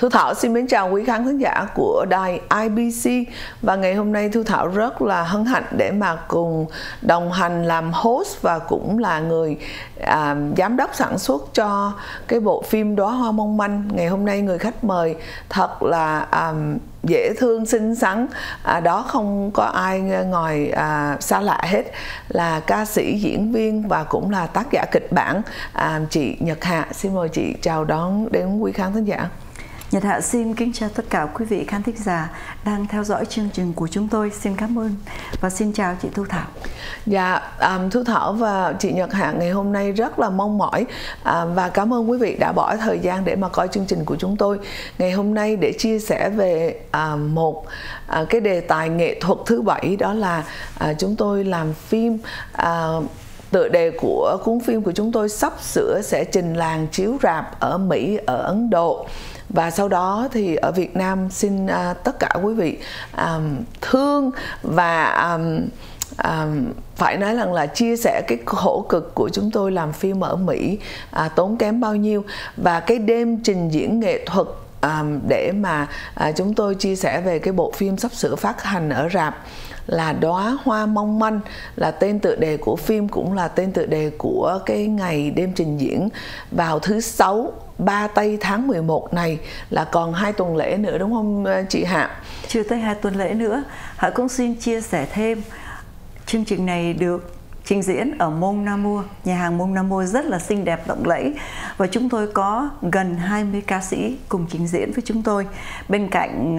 Thu Thảo xin mến chào quý khán thính giả của đài IBC. Và ngày hôm nay Thu Thảo rất là hân hạnh để mà cùng đồng hành làm host và cũng là người giám đốc sản xuất cho cái bộ phim Đóa Hoa Mong Manh. Ngày hôm nay người khách mời thật là dễ thương, xinh xắn, đó không có ai ngoài xa lạ hết, là ca sĩ, diễn viên và cũng là tác giả kịch bản, chị Nhật Hạ. Xin mời chị chào đón đến quý khán thính giả. Nhật Hạ xin kính chào tất cả quý vị khán thính giả đang theo dõi chương trình của chúng tôi. Xin cảm ơn và xin chào chị Thu Thảo. Dạ, Thu Thảo và chị Nhật Hạ ngày hôm nay rất là mong mỏi và cảm ơn quý vị đã bỏ thời gian để mà coi chương trình của chúng tôi ngày hôm nay để chia sẻ về một cái đề tài nghệ thuật thứ bảy, đó là chúng tôi làm phim. Tựa đề của cuốn phim của chúng tôi sắp sửa sẽ trình làng chiếu rạp ở Mỹ, ở Ấn Độ. Và sau đó thì ở Việt Nam xin tất cả quý vị thương và phải nói rằng là chia sẻ cái khổ cực của chúng tôi làm phim ở Mỹ, tốn kém bao nhiêu, và cái đêm trình diễn nghệ thuật để mà chúng tôi chia sẻ về cái bộ phim sắp sửa phát hành ở rạp là Đóa Hoa Mong Manh, là tên tựa đề của phim, cũng là tên tựa đề của cái ngày đêm trình diễn vào thứ Sáu 3 tây tháng 11 này, là còn 2 tuần lễ nữa đúng không chị Hạ? Chưa tới 2 tuần lễ nữa. Hạ cũng xin chia sẻ thêm, chương trình này được trình diễn ở Mont Namur, nhà hàng Mont Namur rất là xinh đẹp lộng lẫy, và chúng tôi có gần 20 ca sĩ cùng trình diễn với chúng tôi. Bên cạnh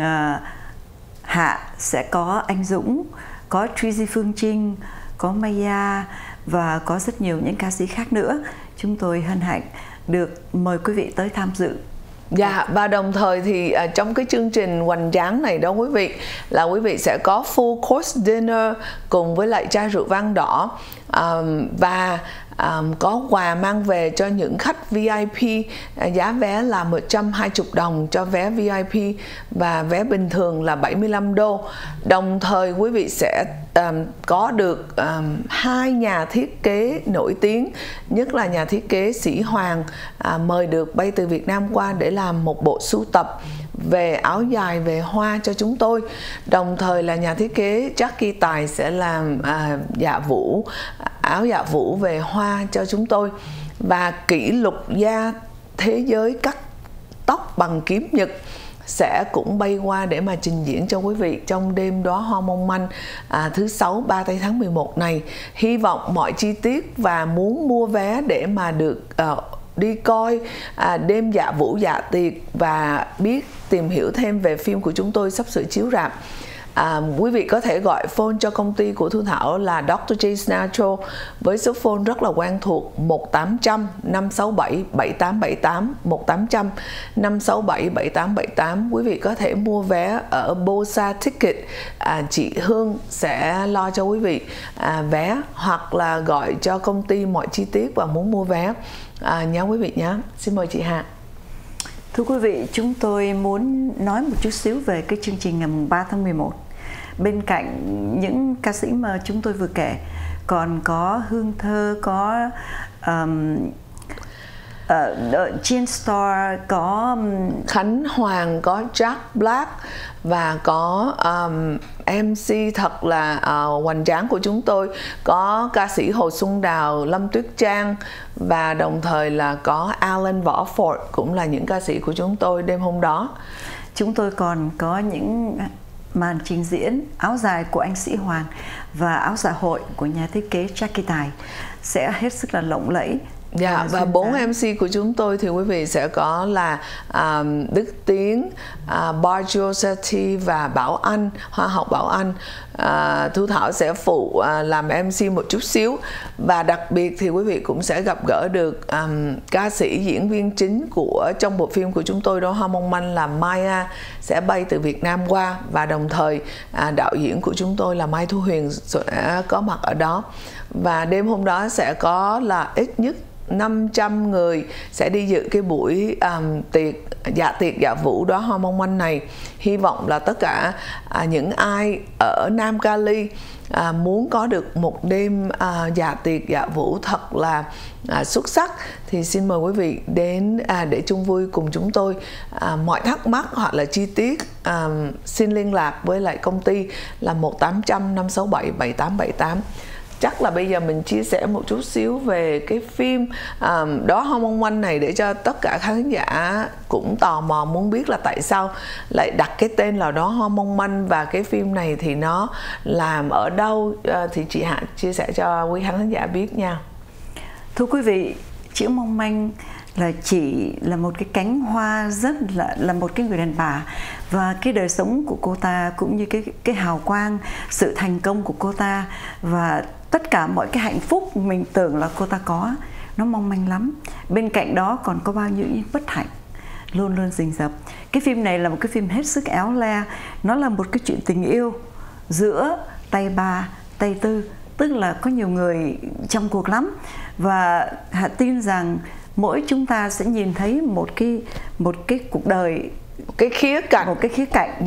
Hạ sẽ có anh Dũng, có Tracy Phương Trinh, có Maya và có rất nhiều những ca sĩ khác nữa. Chúng tôi hân hạnh được mời quý vị tới tham dự. Dạ, và đồng thời thì trong cái chương trình hoành tráng này đó quý vị, là quý vị sẽ có full course dinner cùng với lại chai rượu vang đỏ, và có quà mang về cho những khách VIP. Giá vé là 120 đồng cho vé VIP và vé bình thường là 75 đô. Đồng thời quý vị sẽ có được 2 nhà thiết kế nổi tiếng, nhất là nhà thiết kế Sĩ Hoàng mời được bay từ Việt Nam qua để làm một bộ sưu tập về áo dài, về hoa cho chúng tôi. Đồng thời là nhà thiết kế Jackie Tài sẽ làm dạ vũ, áo dạ vũ về hoa cho chúng tôi. Và kỷ lục gia thế giới cắt tóc bằng kiếm nhật sẽ cũng bay qua để mà trình diễn cho quý vị trong đêm Đóa Hoa Mong Manh thứ Sáu 3 tây tháng 11 này. Hy vọng mọi chi tiết và muốn mua vé để mà được đi coi đêm dạ vũ dạ tiệc và biết tìm hiểu thêm về phim của chúng tôi sắp sửa chiếu rạp, quý vị có thể gọi phone cho công ty của Thu Thảo là Dr. J's Natural với số phone rất là quen thuộc 1800 567 7878, 1800 567 7878. Quý vị có thể mua vé ở Bosa Ticket, chị Hương sẽ lo cho quý vị vé, hoặc là gọi cho công ty mọi chi tiết và muốn mua vé nhé quý vị nhé. Xin mời chị Hạ. Thưa quý vị, chúng tôi muốn nói một chút xíu về cái chương trình ngày 3 tháng 11. Bên cạnh những ca sĩ mà chúng tôi vừa kể, còn có Hương Thơ, có Jean Star, có Khánh Hoàng, có Jack Black và có MC thật là hoành tráng của chúng tôi, có ca sĩ Hồ Xuân Đào, Lâm Tuyết Trang, và đồng thời là có Alan Võ Ford cũng là những ca sĩ của chúng tôi đêm hôm đó. Chúng tôi còn có những màn trình diễn áo dài của anh Sĩ Hoàng và áo dạ hội của nhà thiết kế Jackie Tài sẽ hết sức là lộng lẫy. Dạ, và 4 MC của chúng tôi thì quý vị sẽ có là Đức Tiến, Barjo Sati và Bảo Anh, Hoa học Bảo Anh. Thu Thảo sẽ phụ làm MC một chút xíu. Và đặc biệt thì quý vị cũng sẽ gặp gỡ được ca sĩ, diễn viên chính của trong bộ phim của chúng tôi Đóa Hoa Mong Manh là Maya sẽ bay từ Việt Nam qua, và đồng thời đạo diễn của chúng tôi là Mai Thu Huyền sẽ có mặt ở đó. Và đêm hôm đó sẽ có là ít nhất 500 người sẽ đi dự cái buổi tiệc dạ vũ Đóa Hoa Mong Manh này. Hy vọng là tất cả những ai ở Nam Nam Kali muốn có được một đêm dạ tiệc dạ vũ thật là xuất sắc thì xin mời quý vị đến để chung vui cùng chúng tôi. Mọi thắc mắc hoặc là chi tiết xin liên lạc với lại công ty là 1-800-567-7878. Chắc là bây giờ mình chia sẻ một chút xíu về cái phim Đó Hoa Mong Manh này để cho tất cả khán giả cũng tò mò muốn biết là tại sao lại đặt cái tên là Đó Hoa Mong Manh, và cái phim này thì nó làm ở đâu, thì chị Hạ chia sẻ cho quý khán giả biết nha. Thưa quý vị, chữ mong manh là chỉ là một cái cánh hoa, rất là một cái người đàn bà, và cái đời sống của cô ta cũng như cái hào quang, sự thành công của cô ta và tất cả mọi cái hạnh phúc mình tưởng là cô ta có, nó mong manh lắm. Bên cạnh đó còn có bao nhiêu những bất hạnh luôn luôn rình rập. Cái phim này là một cái phim hết sức éo le. Nó là một cái chuyện tình yêu giữa tay ba, tay tư, tức là có nhiều người trong cuộc lắm. Và Hạ tin rằng mỗi chúng ta sẽ nhìn thấy một cái cuộc đời, một cái khía cạnh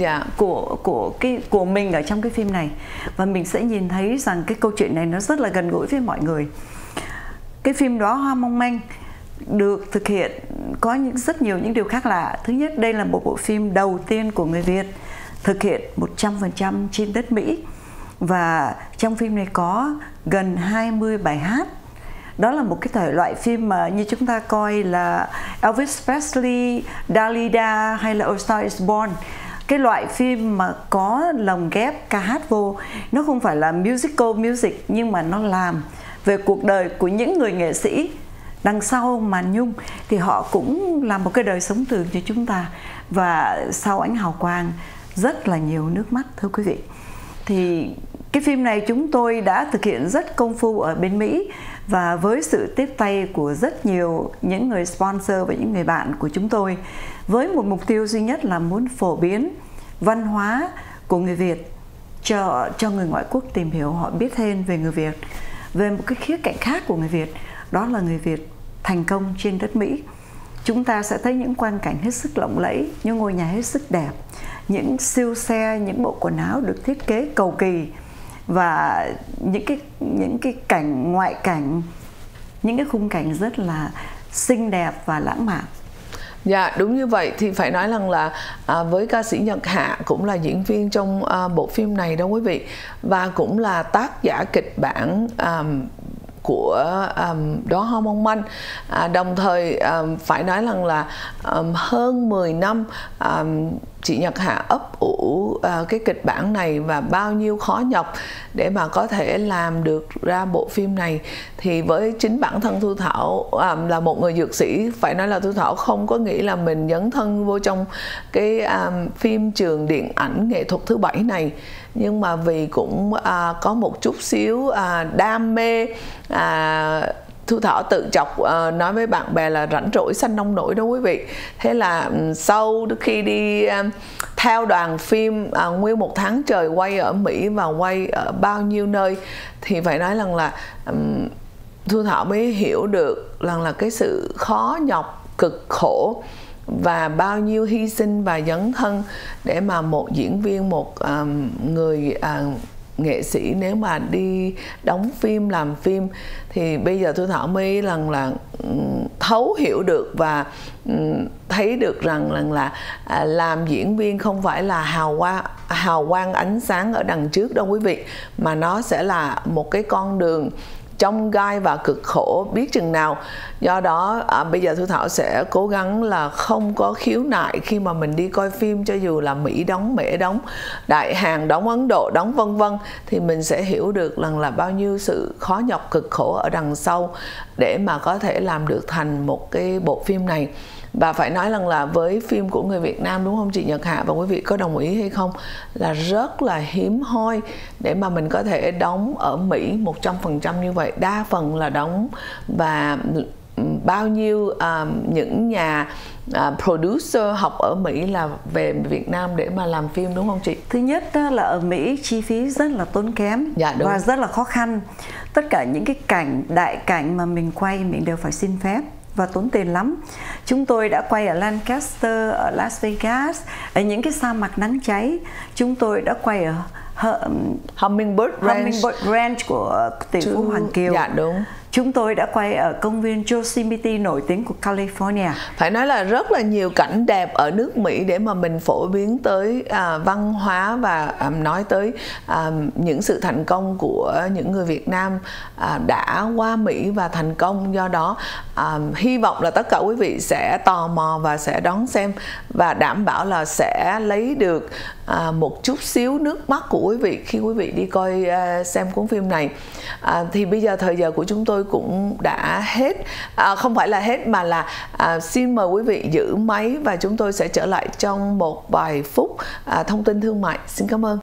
của mình ở trong cái phim này, và mình sẽ nhìn thấy rằng cái câu chuyện này nó rất là gần gũi với mọi người. Cái phim Đó Hoa Mong Manh được thực hiện có rất nhiều những điều khác lạ. Thứ nhất, đây là một bộ phim đầu tiên của người Việt thực hiện 100% trên đất Mỹ, và trong phim này có gần 20 bài hát. Đó là một cái thể loại phim mà như chúng ta coi là Elvis Presley, Dalida hay là A Star Is Born. Cái loại phim mà có lồng ghép ca hát vô. Nó không phải là music, nhưng mà nó làm về cuộc đời của những người nghệ sĩ đằng sau màn nhung, thì họ cũng là một cái đời sống thường như chúng ta, và sau ánh hào quang rất là nhiều nước mắt, thưa quý vị. Thì cái phim này chúng tôi đã thực hiện rất công phu ở bên Mỹ, và với sự tiếp tay của rất nhiều những người sponsor và những người bạn của chúng tôi, với một mục tiêu duy nhất là muốn phổ biến văn hóa của người Việt cho người ngoại quốc tìm hiểu, họ biết thêm về người Việt, về một cái khía cạnh khác của người Việt, đó là người Việt thành công trên đất Mỹ. Chúng ta sẽ thấy những quang cảnh hết sức lộng lẫy, những ngôi nhà hết sức đẹp, những siêu xe, những bộ quần áo được thiết kế cầu kỳ, và những cái cảnh ngoại cảnh, những cái khung cảnh rất là xinh đẹp và lãng mạn. Dạ đúng như vậy, thì phải nói rằng là với ca sĩ Nhật Hạ cũng là diễn viên trong bộ phim này đó quý vị, và cũng là tác giả kịch bản của Đó Hoa Mong Manh. Đồng thời phải nói rằng là hơn 10 năm chị Nhật Hạ ấp ủ cái kịch bản này và bao nhiêu khó nhọc để mà có thể làm được ra bộ phim này. Thì với chính bản thân Thu Thảo là một người dược sĩ, phải nói là Thu Thảo không có nghĩ là mình dấn thân vô trong cái phim trường điện ảnh nghệ thuật thứ 7 này, nhưng mà vì cũng có một chút xíu đam mê, Thu Thảo tự chọc nói với bạn bè là rảnh rỗi sanh nông nổi đó quý vị. Thế là sau khi đi theo đoàn phim nguyên một tháng trời quay ở Mỹ và quay ở bao nhiêu nơi, thì phải nói rằng là Thu Thảo mới hiểu được rằng là cái sự khó nhọc, cực khổ và bao nhiêu hy sinh và dấn thân để mà một diễn viên, một người nghệ sĩ nếu mà đi đóng phim, làm phim, thì bây giờ Thu Thảo mới rằng là thấu hiểu được và thấy được rằng là làm diễn viên không phải là hào quang ánh sáng ở đằng trước đâu quý vị, mà nó sẽ là một cái con đường trong gai và cực khổ biết chừng nào. Do đó bây giờ Thu Thảo sẽ cố gắng là không có khiếu nại khi mà mình đi coi phim, cho dù là Mỹ đóng, Mễ đóng, Đại Hàn đóng, Ấn Độ đóng, vân vân, thì mình sẽ hiểu được rằng là bao nhiêu sự khó nhọc cực khổ ở đằng sau để mà có thể làm được thành một cái bộ phim này. Và phải nói rằng là với phim của người Việt Nam, đúng không chị Nhật Hạ, và quý vị có đồng ý hay không, là rất là hiếm hoi để mà mình có thể đóng ở Mỹ 100% như vậy. Đa phần là đóng và bao nhiêu những nhà producer học ở Mỹ là về Việt Nam để mà làm phim, đúng không chị? Thứ nhất là ở Mỹ chi phí rất là tốn kém, và rất là khó khăn. Tất cả những cái đại cảnh mà mình quay mình đều phải xin phép và tốn tiền lắm. Chúng tôi đã quay ở Lancaster, ở Las Vegas, ở những cái sa mạc nắng cháy. Chúng tôi đã quay ở Hummingbird Ranch của tỷ phú Hoàng Kiều. Dạ đúng. Chúng tôi đã quay ở công viên Yosemite nổi tiếng của California. Phải nói là rất là nhiều cảnh đẹp ở nước Mỹ để mà mình phổ biến tới văn hóa và nói tới những sự thành công của những người Việt Nam đã qua Mỹ và thành công. Do đó hy vọng là tất cả quý vị sẽ tò mò và sẽ đón xem, và đảm bảo là sẽ lấy được một chút xíu nước mắt của quý vị khi quý vị đi coi xem cuốn phim này. Thì bây giờ thời giờ của chúng tôi cũng đã hết, không phải là hết mà là xin mời quý vị giữ máy và chúng tôi sẽ trở lại trong một vài phút thông tin thương mại. Xin cảm ơn.